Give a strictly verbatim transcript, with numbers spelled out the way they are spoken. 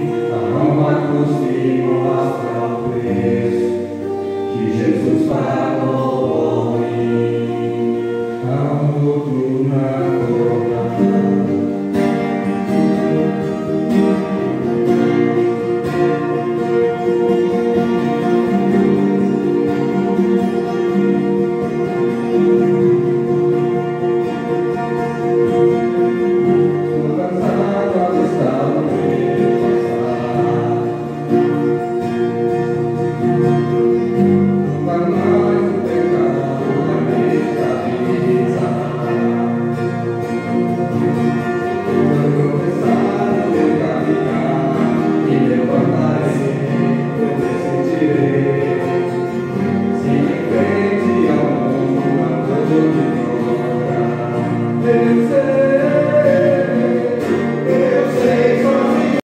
a alma cruz me mostra o preço que Jesus pagou.